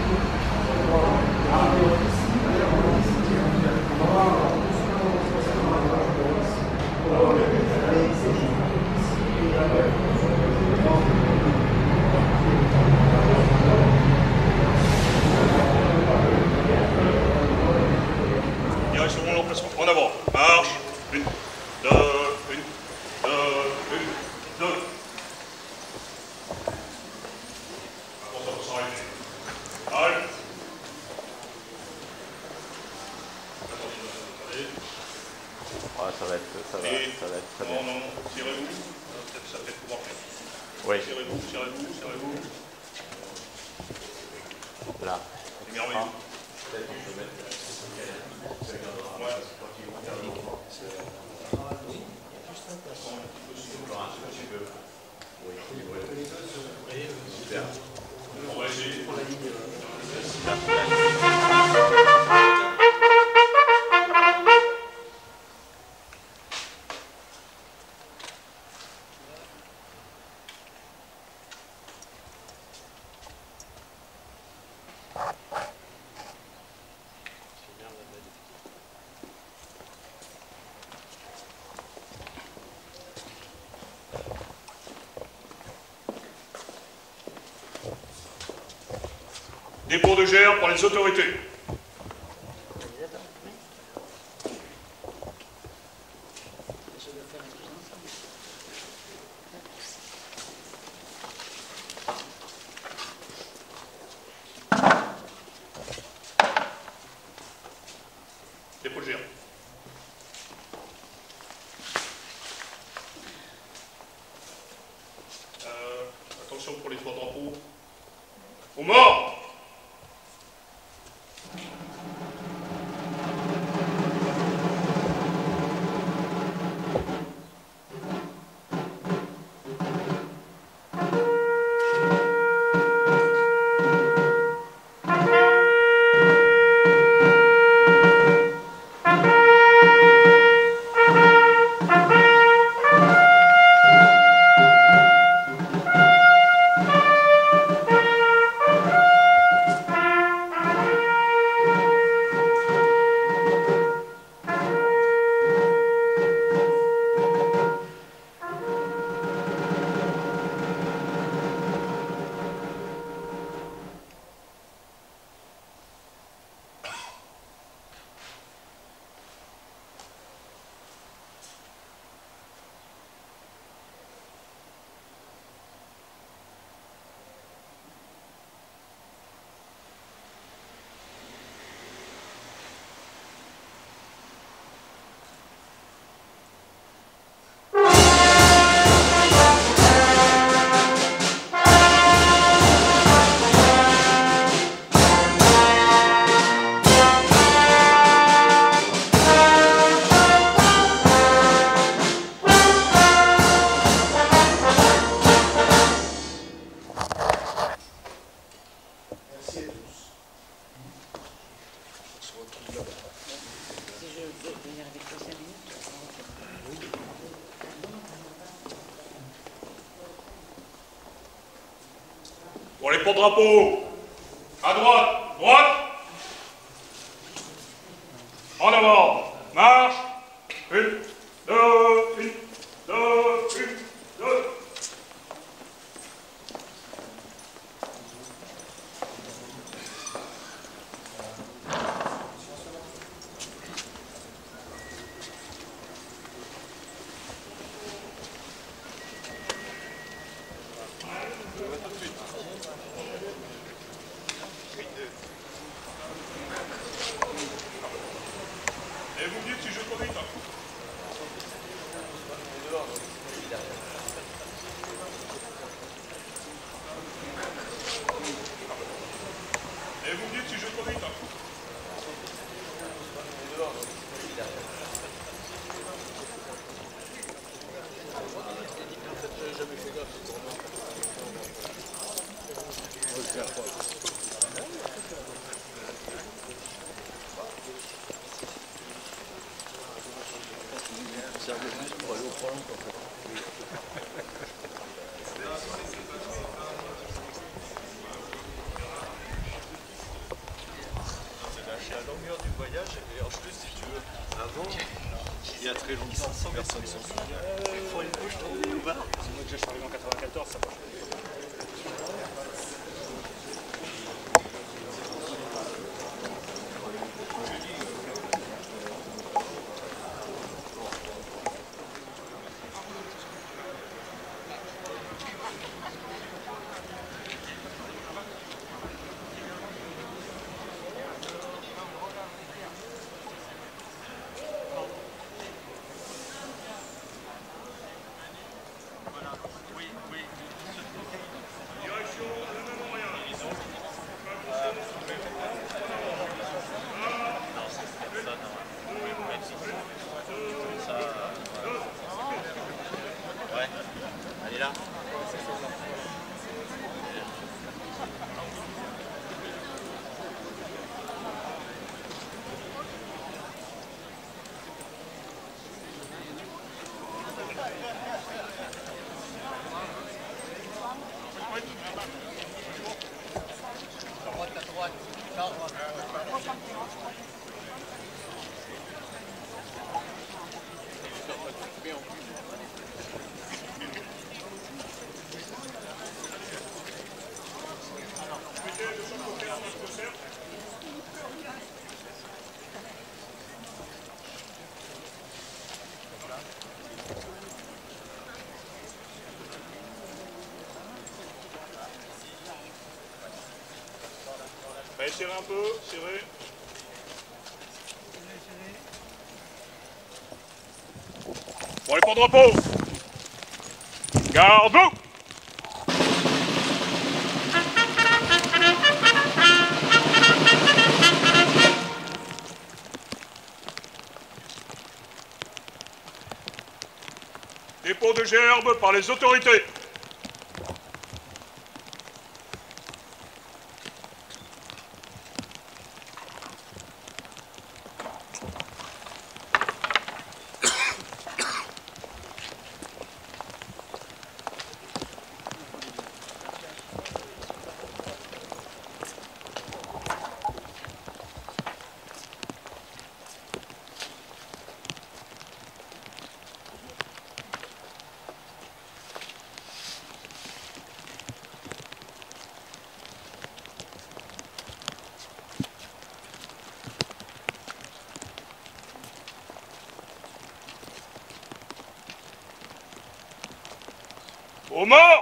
Direction l'emplacement. En avant. Marche. Une, deux, une, deux. Attention, faut s'arrêter. Halte. Attendez. Ah, ça va être très bien. Non, tirez-vous. Ça fait pouvoir faire. Oui. Tirez-vous. Là. C'est merveilleux. Peut-être on peut mettre. Super. On va essayer. Dépôt de GR par les autorités. Dépôt de GR. Attention pour les trois drapeaux. Aux morts! Pour les porte-drapeaux, à droite, en avant, marche, une, deux. Et vous me dites si je connais pas. Et vous me dites si je connais pas. Pour aller au Prolonge, en fait. longueur du voyage et en plus, si tu veux, avant, il y a très longtemps, personne s'en souvient. Il faut une bouche pour le bar. C'est moi que j'ai arrivé en 94, ça marche. Allez là. Allez, serrez un peu, serrez. Bon, les points de repos. Garde-vous. Dépôt de gerbes par les autorités. Aux morts!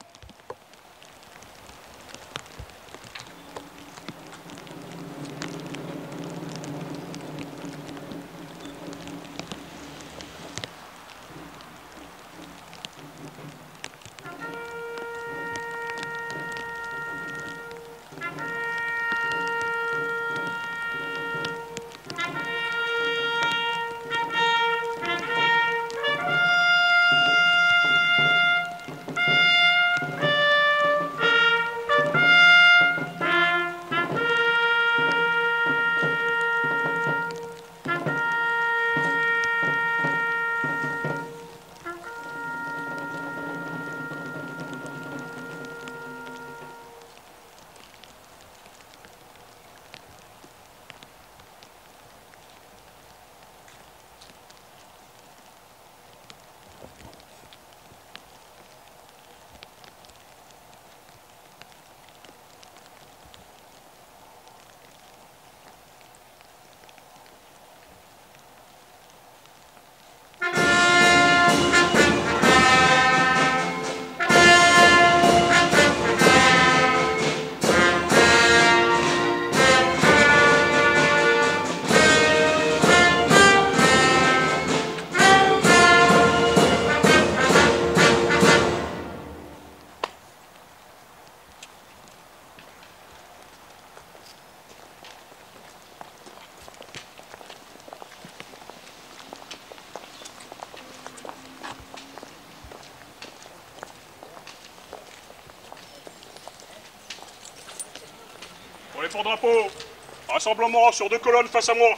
Pour les porte-drapeaux, rassemblement sur 2 colonnes face à moi.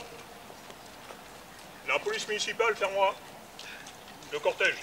La police municipale vers moi. Le cortège.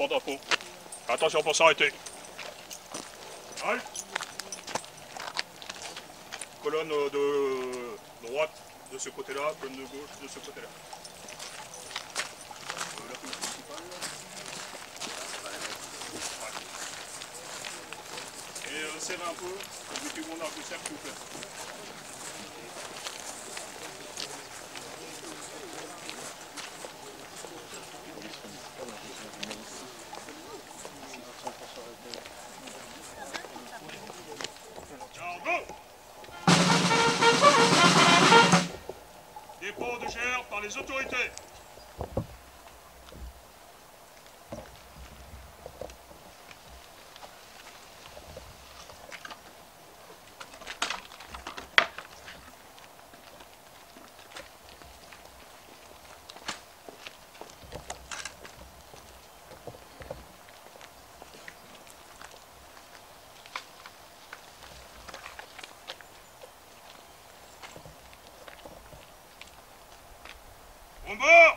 porte-drapeau. Attention pour s'arrêter. Halte. Colonne de droite de ce côté-là, colonne de gauche de ce côté-là. La police municipale. Et serrez un peu, mettez mon arc de cercle, s'il vous plaît. Dépôt de GR par les autorités. Au bord!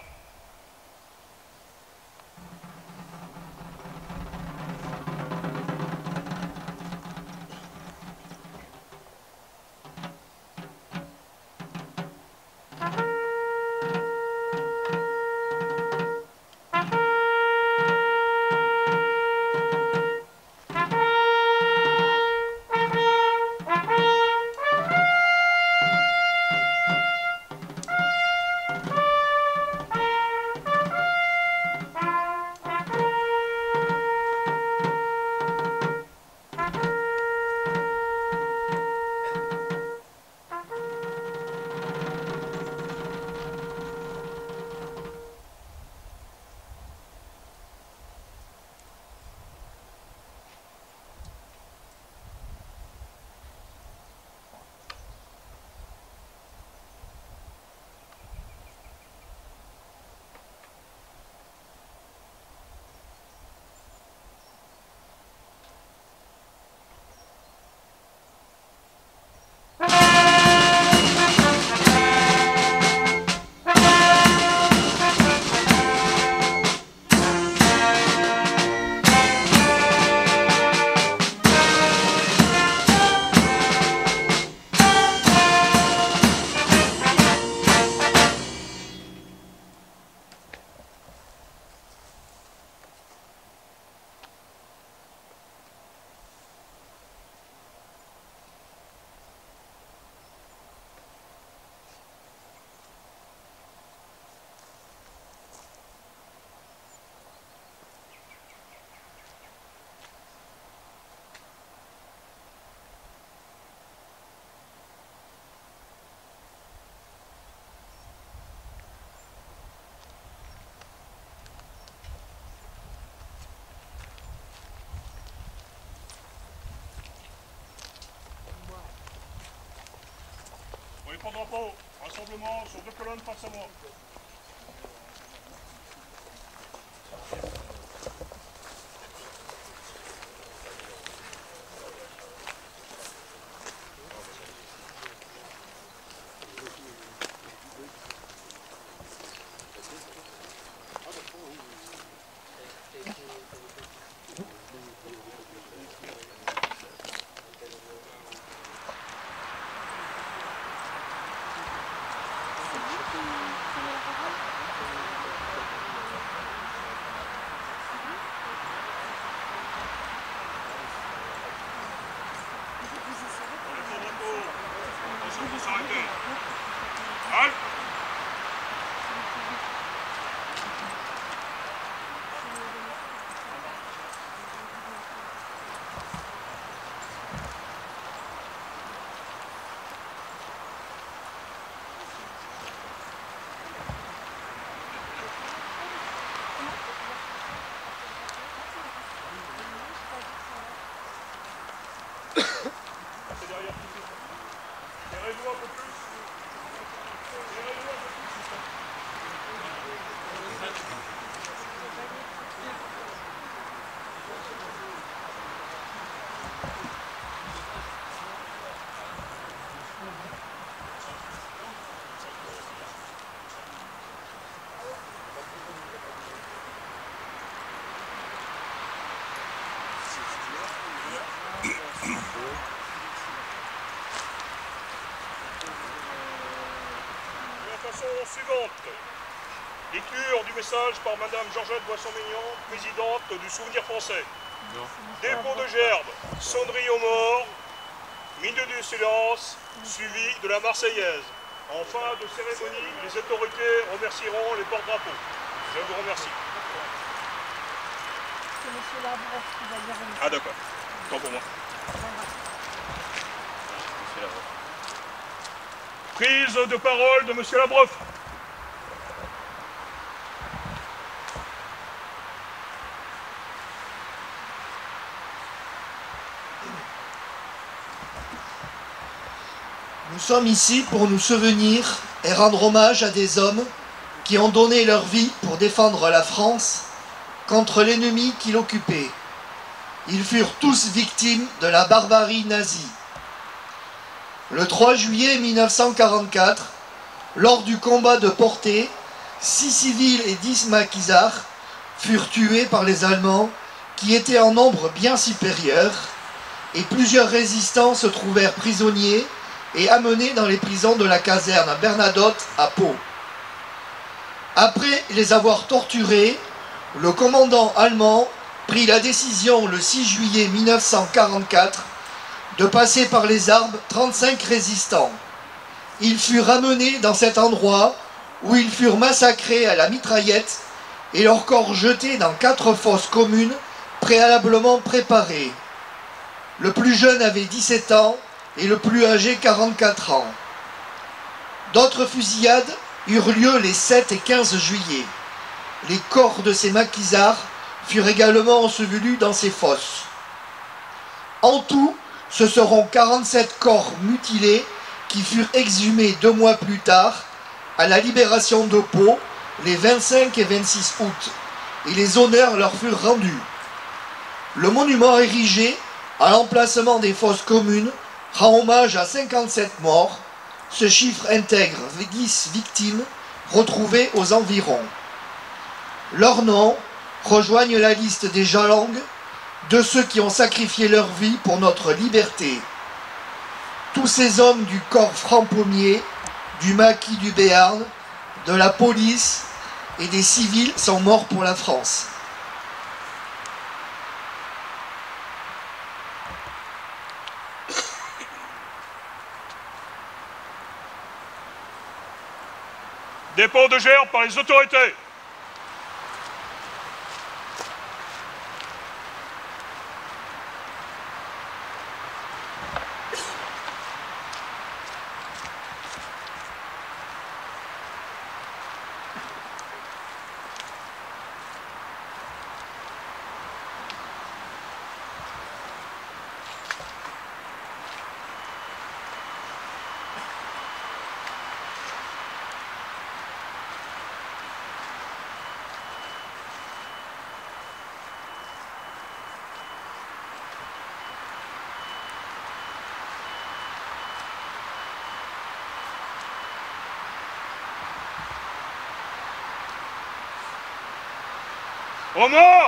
Les porte-drapeaux, rassemblement sur 2 colonnes face à moi. Serrez-vous un peu plus. Serrez-vous un peu plus. façon suivante. Lecture du message par Madame Georgette Boisson-Mignon, présidente du Souvenir français. Dépôt de gerbe, sonnerie aux morts, minute de silence, suivi de la Marseillaise. En fin de cérémonie, les autorités remercieront les porte-drapeaux. Je vous remercie. C'est monsieur Labrosse qui va dire. Ah d'accord, tant pour moi. Prise de parole de monsieur Labrosse. Nous sommes ici pour nous souvenir et rendre hommage à des hommes qui ont donné leur vie pour défendre la France contre l'ennemi qui l'occupait. Ils furent tous victimes de la barbarie nazie. Le 3 juillet 1944, lors du combat de Portée, 6 civils et 10 maquisards furent tués par les Allemands qui étaient en nombre bien supérieur, et plusieurs résistants se trouvèrent prisonniers et amenés dans les prisons de la caserne Bernadotte à Pau. Après les avoir torturés, le commandant allemand prit la décision le 6 juillet 1944 de passer par les arbres 35 résistants. Ils furent ramenés dans cet endroit où ils furent massacrés à la mitraillette et leurs corps jetés dans 4 fosses communes préalablement préparées. Le plus jeune avait 17 ans et le plus âgé 44 ans. D'autres fusillades eurent lieu les 7 et 15 juillet. Les corps de ces maquisards furent également ensevelis dans ces fosses. En tout, ce seront 47 corps mutilés qui furent exhumés 2 mois plus tard à la libération de Pau, les 25 et 26 août, et les honneurs leur furent rendus. Le monument érigé à l'emplacement des fosses communes rend hommage à 57 morts. Ce chiffre intègre 10 victimes retrouvées aux environs. Leurs noms rejoignent la liste des Jalangues, de ceux qui ont sacrifié leur vie pour notre liberté. Tous ces hommes du corps franc-pommier, du maquis du Béarn, de la police et des civils sont morts pour la France. Dépôt de gerbe par les autorités. Aux morts!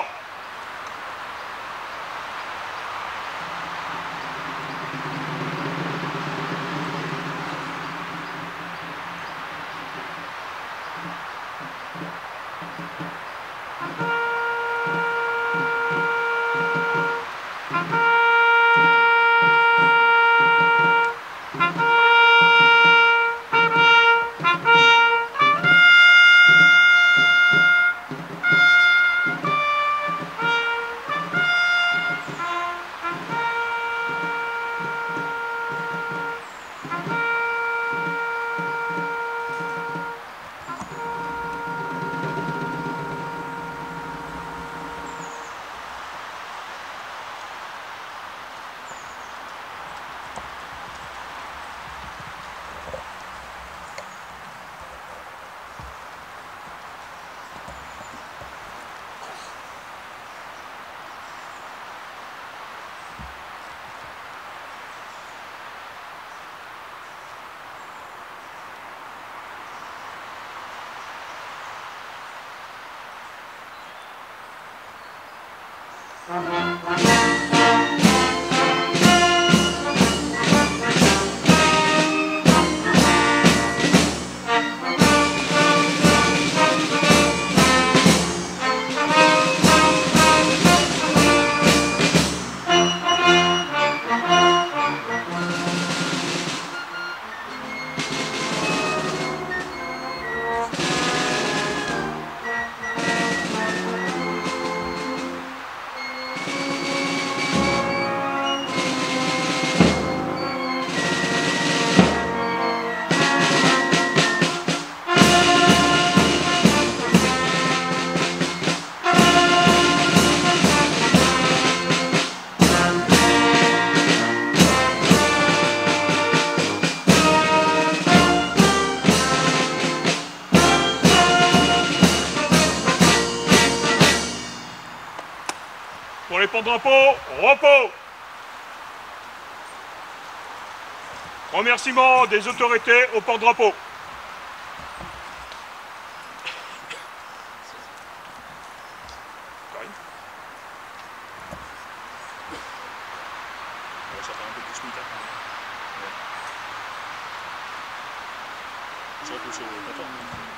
porte-drapeau, repos. Remerciement des autorités au porte-drapeau. Ça fait un peu plus militaire quand même. Surtout sur le plateau.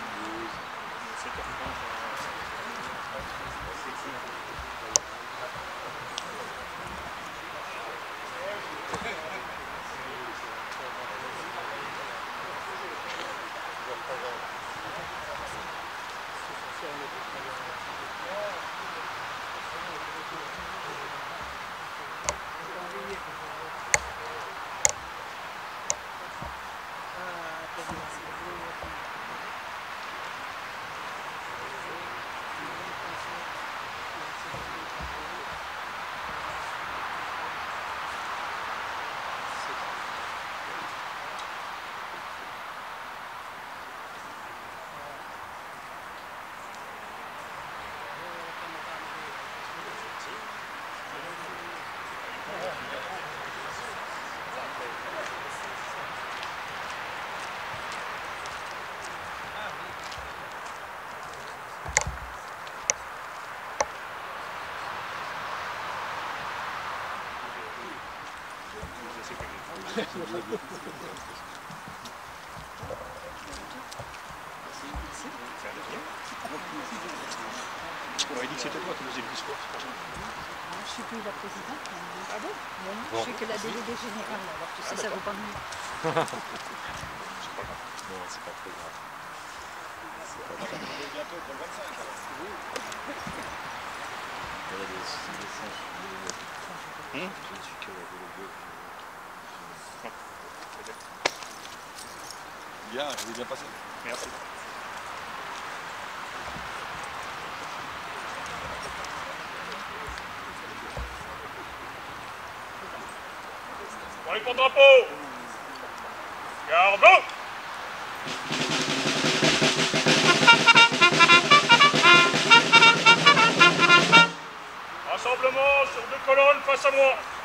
On m'avait dit que c'était toi qui faisais le discours. Je ne suis plus la présidente. Ah bon? Je suis que la déléguée générale, alors tu sais, ça vaut pas mieux. C'est pas grave. Non, c'est pas très grave. C'est pas grave. Bientôt pour le 25. Il y a des singes. Je suis que la déléguée. Bien, je l'ai bien passé. Merci. Pour les porte-drapeaux, garde blanc. Rassemblement sur 2 colonnes face à moi.